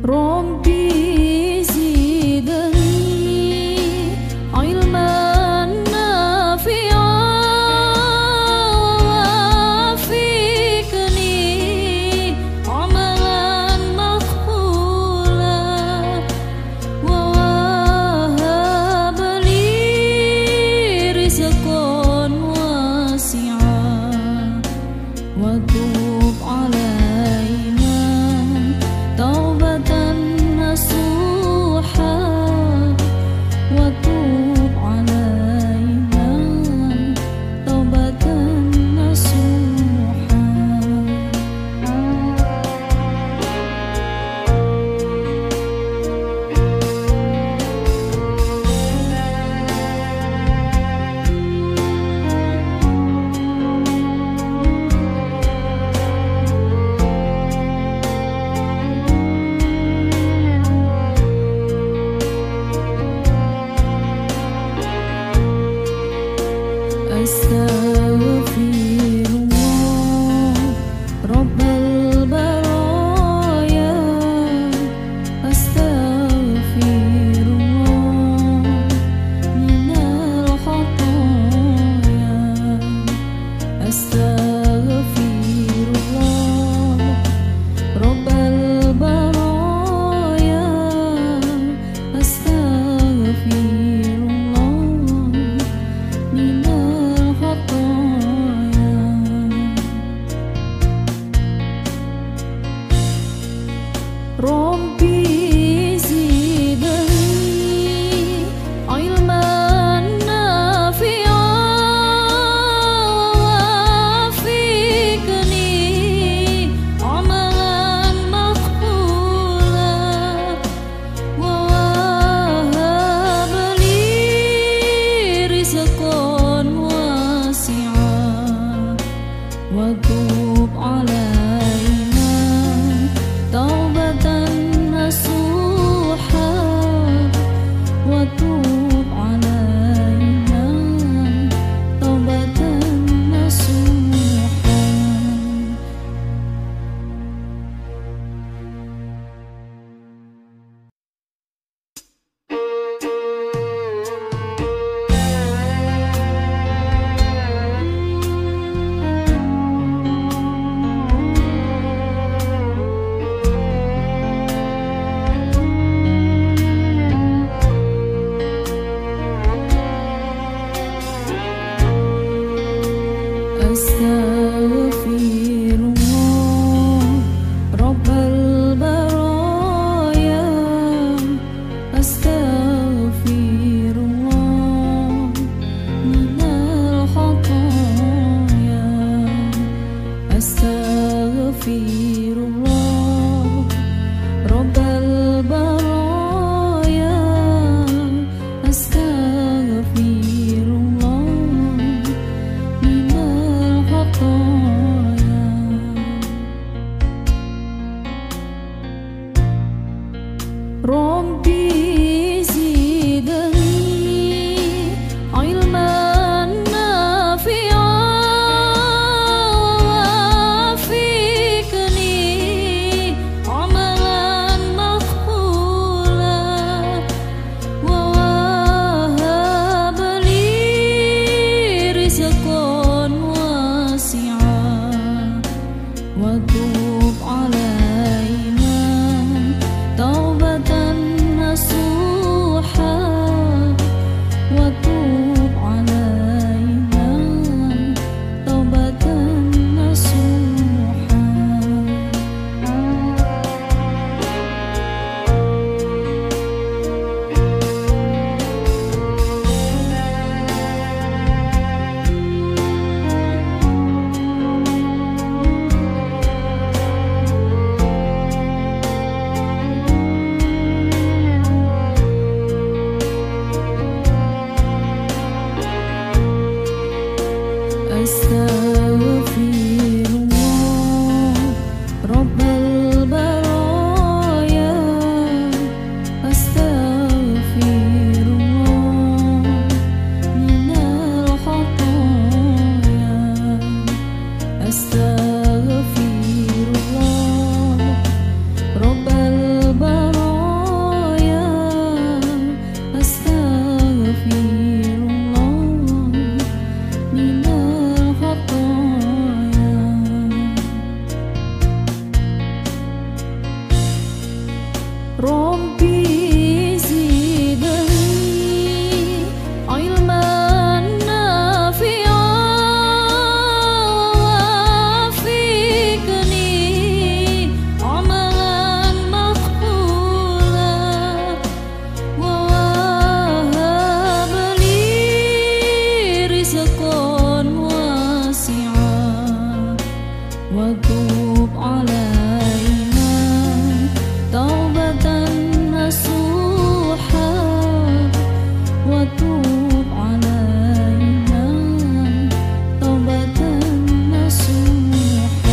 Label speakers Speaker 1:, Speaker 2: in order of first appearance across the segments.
Speaker 1: Rabbi zidni ilman nafi'an wafikni amalan maqbulan wa wahab li rizqan wasi'an wa tub alaina taubatan nasuha wa tub alaina taubatan nasuha. Astaghfirullah Rabbal baraya, astaghfirullah minal khataya, astaghfirullah Rabbal baraya, astaghfirullah minal khataya. Rabbi zidni ilman nafi'an wafikni amalan maqbulan wa wahab li rizqan wasi'an wa tub alaina taubatan nasuha wa tub alaina taubatan nasuha. Astaghfirullah Rabbal baraya, astaghfirullah minal khataya, astaghfirullah Rabbal baraya, astaghfirullah minal khataya. Rabbi zidni ilman nafi'an wafikni amalan maqbulan wa wahab li rizqan wasi'an wa tub alaina taubatan Rabbi zidni ilman nafi'an wafiqni amalan maqbulan wa wahab li rizqan wasi'an wa tub alaina taubatan nasuha wa tub alaina taubatan nasuha.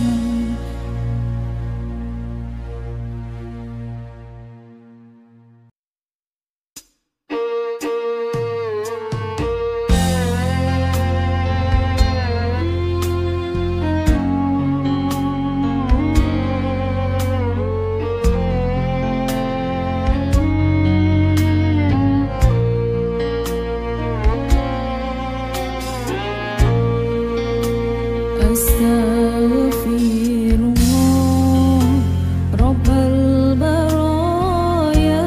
Speaker 1: Astaghfirullah Rabbal baraya,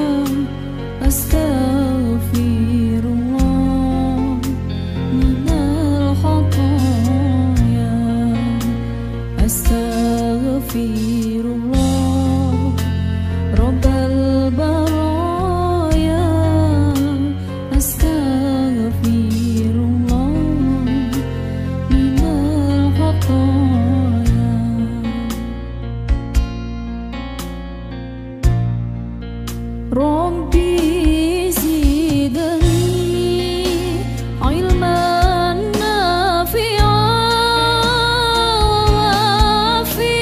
Speaker 1: astaghfirullah minal khataya, astaghfirullah Rabbal baraya, astaghfirullah minal khataya. Rabbi zidni ilman nafi'an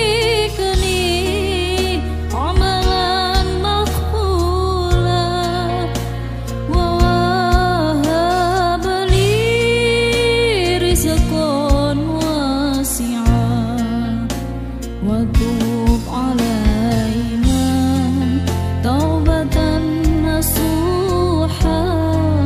Speaker 1: wafiqni amalan maqbulan wa wahab li rizqan wasi'an wa tub alaina taubatan nasuha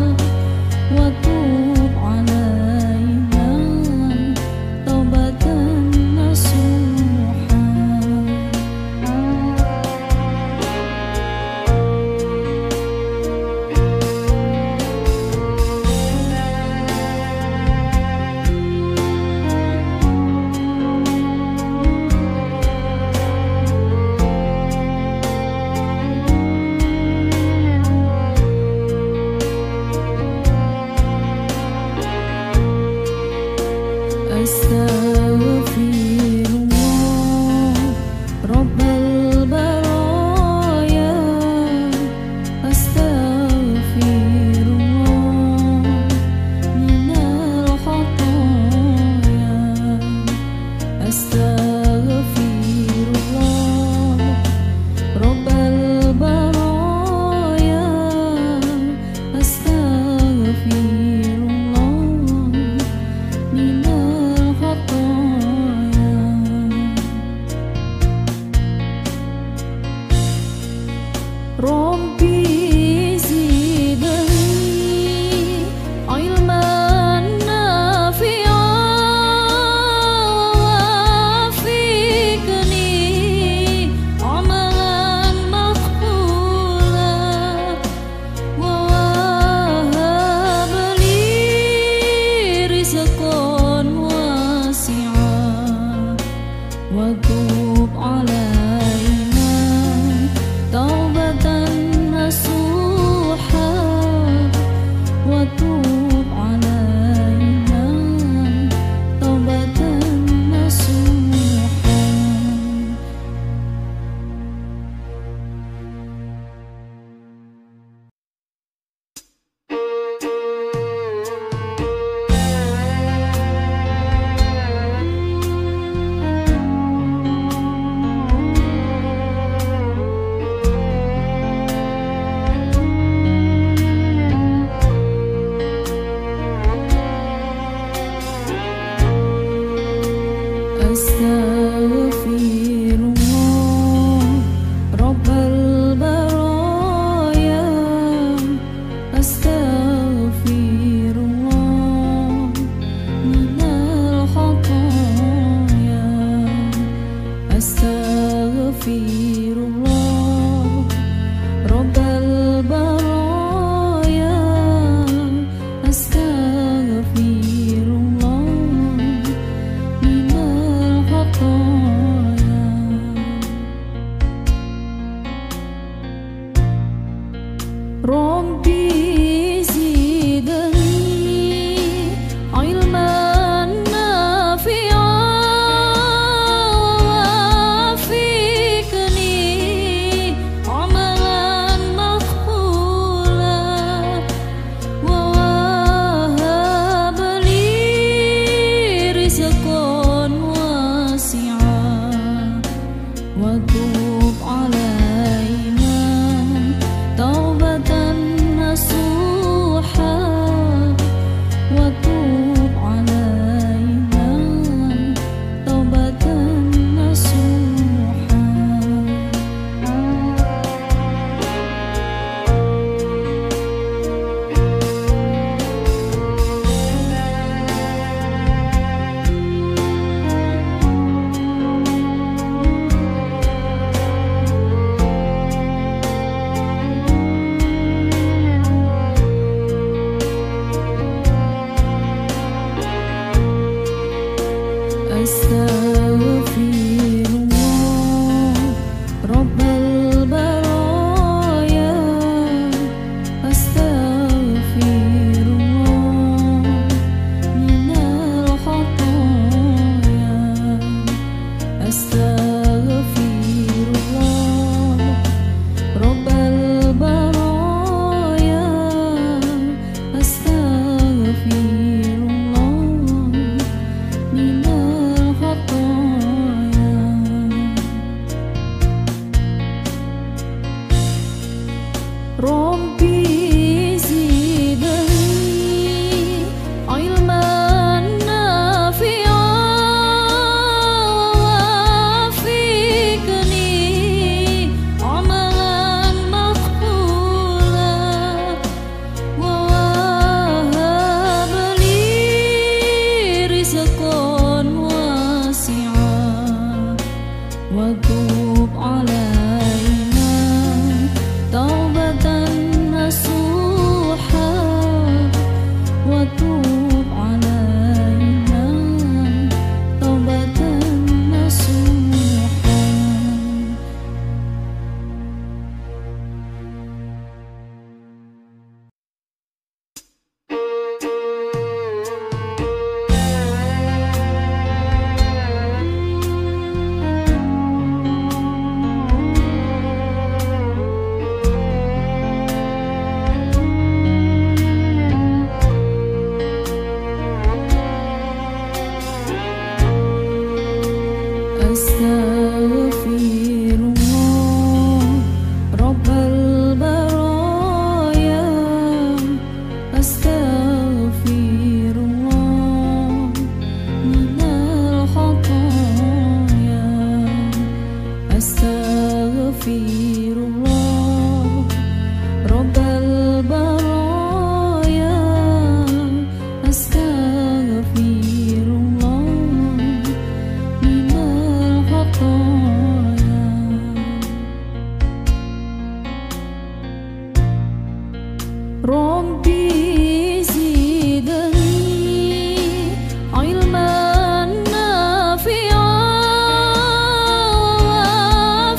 Speaker 1: Rabbi zidni ilman nafi'an wafiqni amalan maqbulan wa wahab li rizqan wasi'an wa tub alaina taubatan nasuha wa tub alaina taubatan nasuha. Astaghfirullah Rabbal baraya, astaghfirullah minal khataya, astaghfirullah Rabbal baraya, astaghfirullah minal khataya. Rabbi zidni ilman nafi'an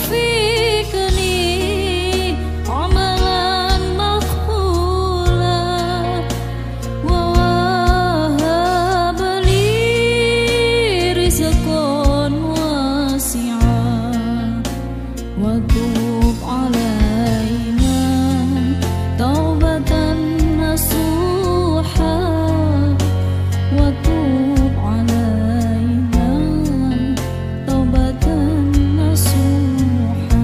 Speaker 1: wafiqni amalan maqbulan wa wahab li rizqan wasi'an wa tub alaina taubatan nasuha wa tub alaina taubatan nasuha.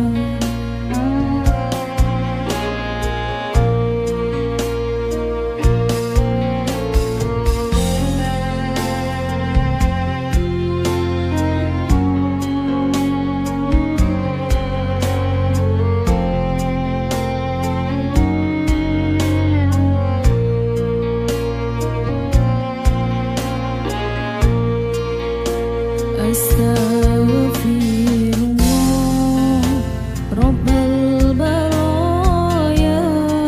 Speaker 1: Astaghfirullah Rabbal baraya,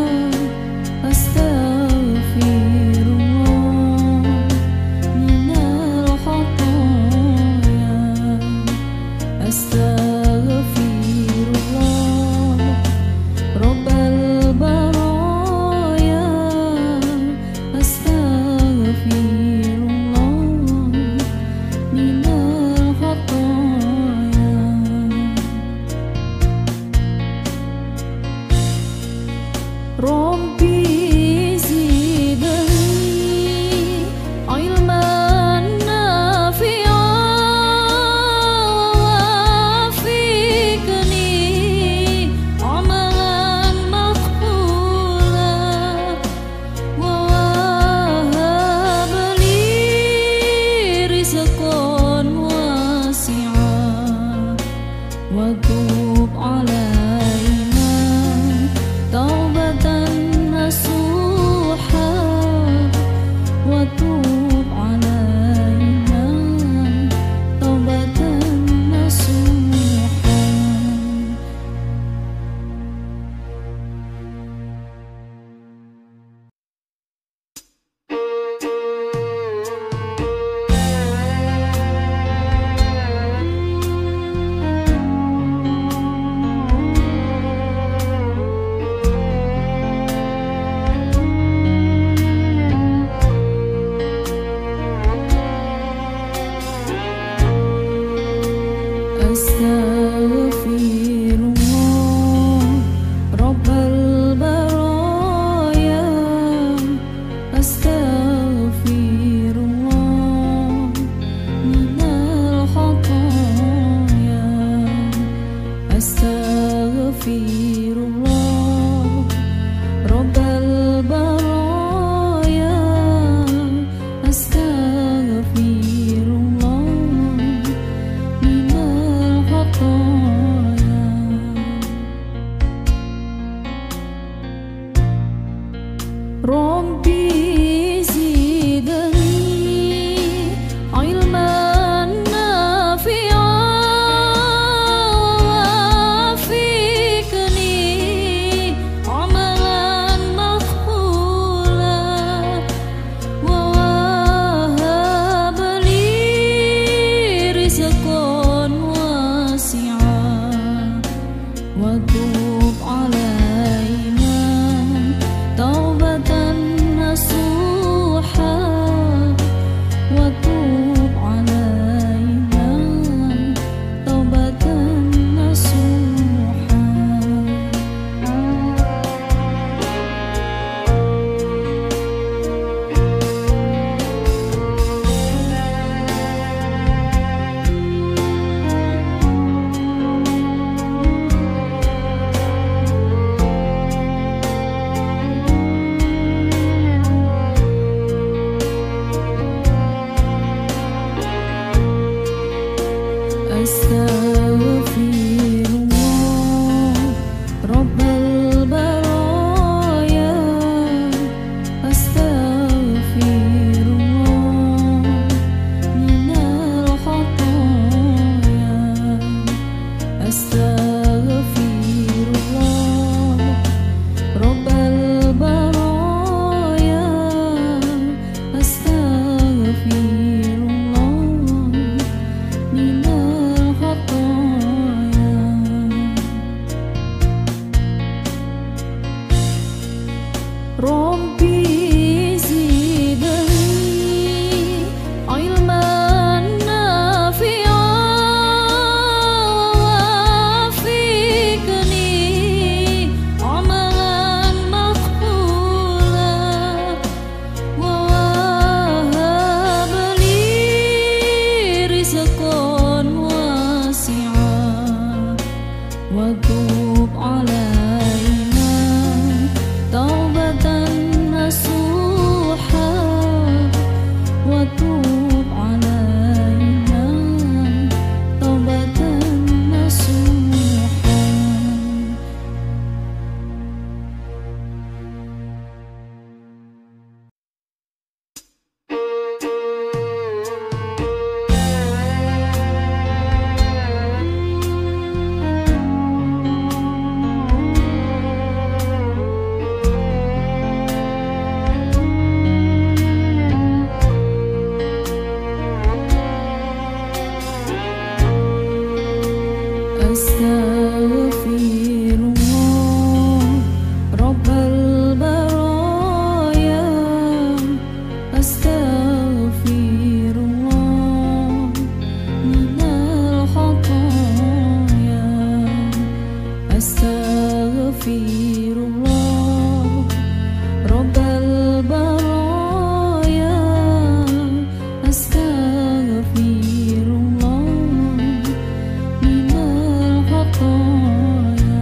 Speaker 1: astaghfirullah minal khataya, astaghfirullah Rabbal baraya, astaghfirullah minal khataya. Rabbi zidni ilman nafi'an wafiqni amalan maqbulan wa wahab li rizqan wasi'an wa tub alaina taubatan nasuha wa tub alaina taubatan nasuha. Astaghfirullah علينا توبة نصوحا وتوب علينا توبة نصوحا. Astaghfirullah Rabbal baraya, astaghfirullah minal khataya, astaghfirullah Rabbal baraya, astaghfirullah minal khataya. Rabbi zidni ilman nafi'an wafiqni amalan maqbulan wa wahab li rizqan wasi'an wa tub alaina taubatan nasuha wa tub alaina taubatan nasuha. Astaghfirullah Rabbal baraya, astaghfirullah minal khataya, astaghfirullah Rabbal baraya, astaghfirullah minal khataya.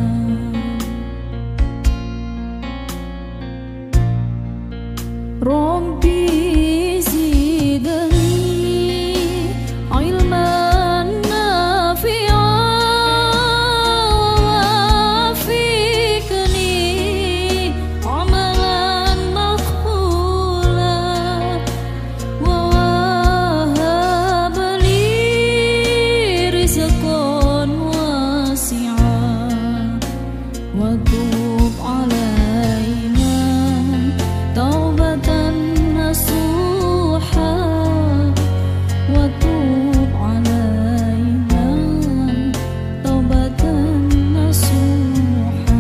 Speaker 1: Rabbi zidni ilman nafi'an wafiqni amalan maqbulan wa wahab li rizqan wasi'an wa tub alaina taubatan nasuha wa tub alaina taubatan nasuha.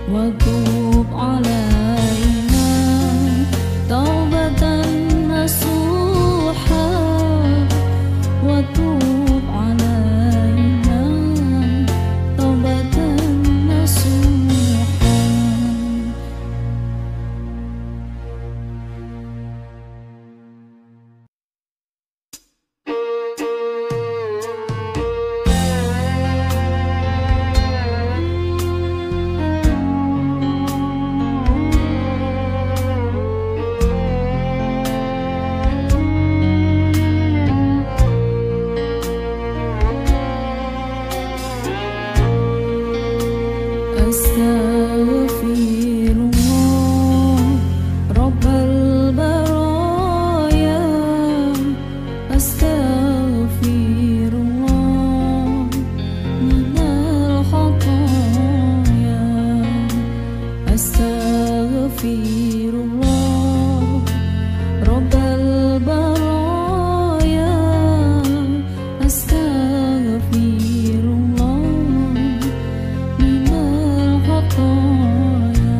Speaker 1: وتوب علينا توبة نصوحا وتوب علينا توبة نصوحا. Astaghfirullah Rabbal baraya, astaghfirullah minal khataya, astaghfirullah Rabbal baraya, astaghfirullah minal khataya.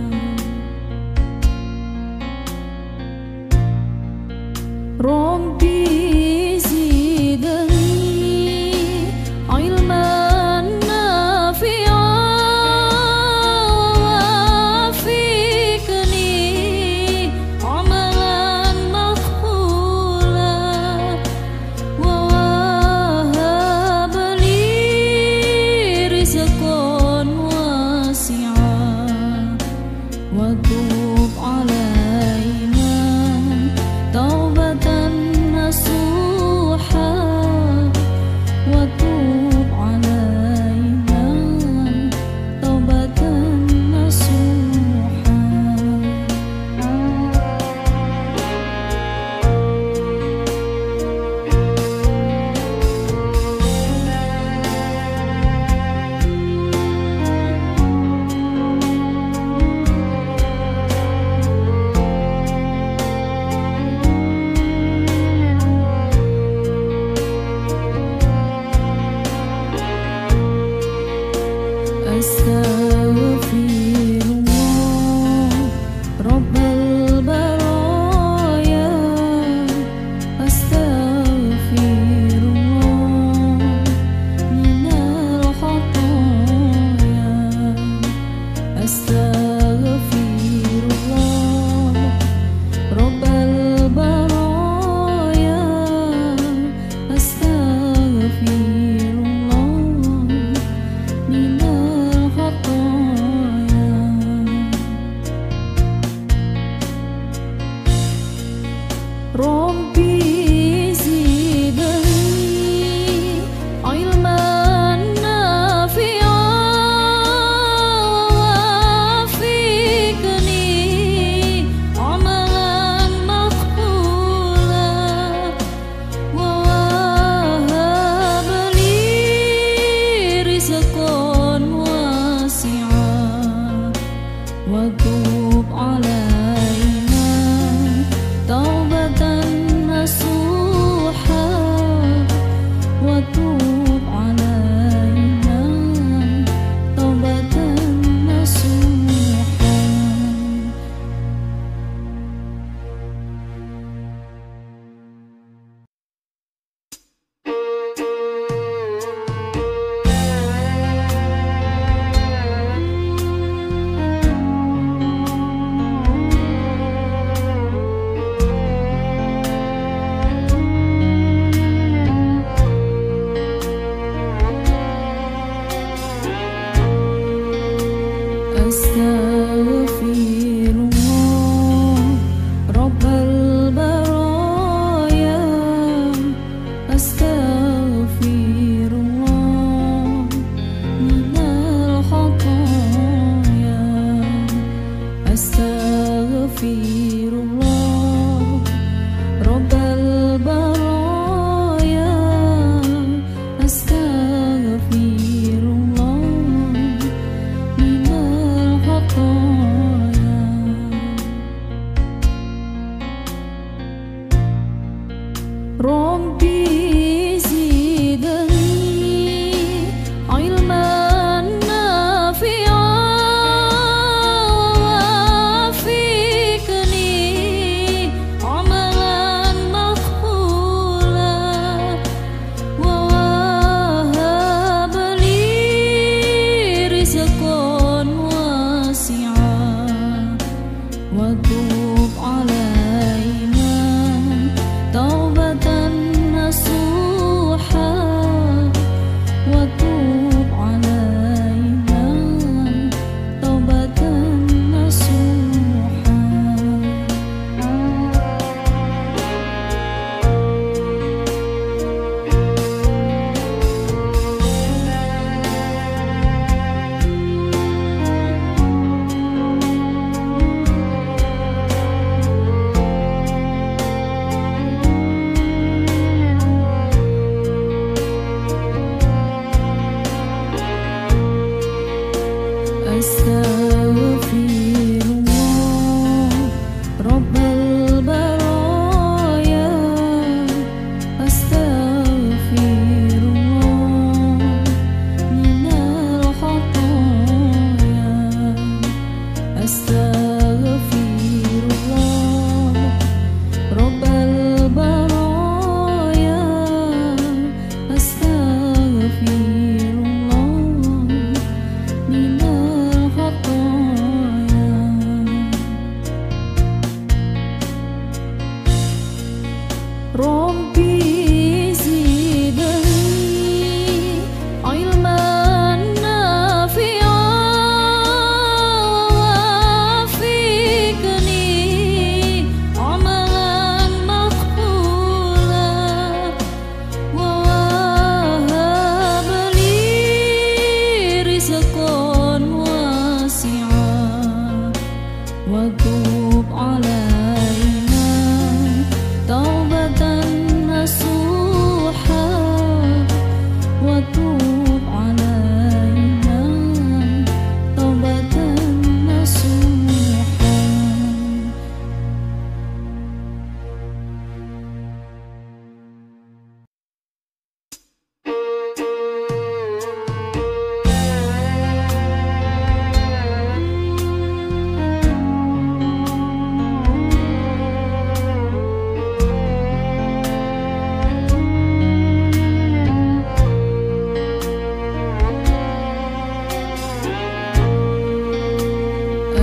Speaker 1: Rabbi zidni ilman nafi'an wafiqni amalan maqbulan wa wahab li rizqan wasi'an wa tub alaina taubatan nasuha wa tub alaina taubatan nasuha. Astaghfirullah Rabbal baraya, astaghfirullah minal khataya, astaghfirullah Rabbal baraya, astaghfirullah minal khataya. Rabbi zidni ilman nafi'an wafiqni amalan maqbulan wa wahab li rizqan wasi'an wa tub alaina taubatan nasuha wa tub alaina taubatan nasuha. Astaghfirullah Rabbal baraya, astaghfirullah minal khataya, astaghfirullah Rabbal baraya, astaghfirullah minal khataya.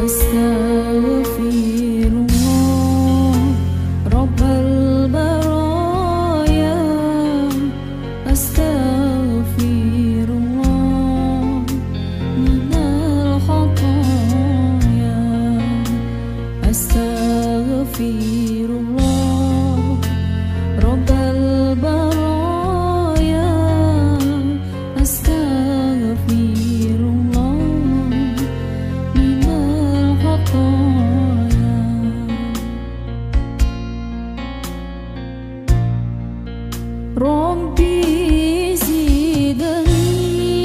Speaker 1: Astaghfirullah Rabbal baraya. Astaghfirullah minal khataya. Astaghfirullah Rabbal baraya. Astaghfirullah minal khataya. Rabbi zidni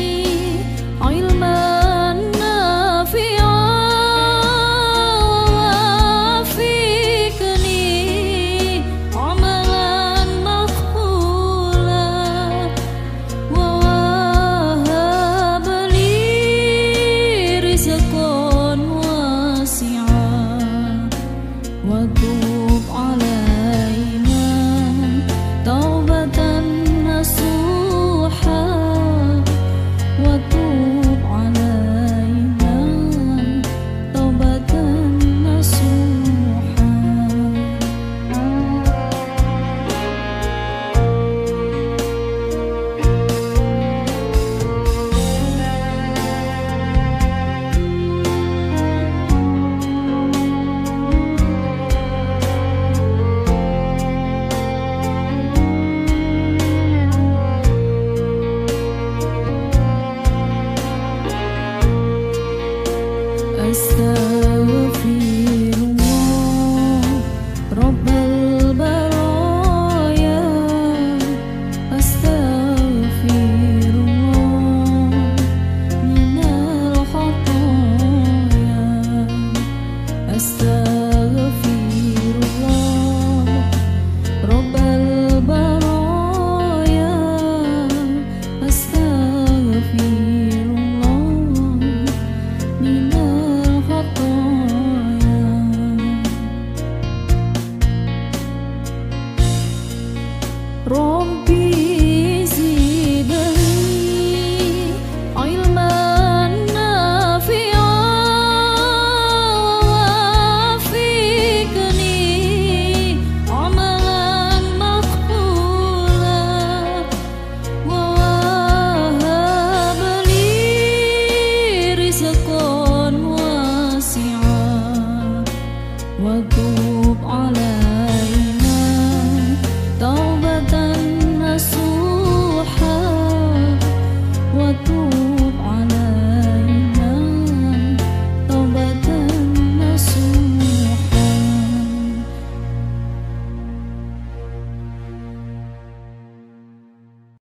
Speaker 1: ilman nafi'an wafiqni amalan maqbulan wa wahhab li rizqan wasi'an wa tub alaina taubatan nasuha wa tub alaina taubatan nasuha. Astaghfirullah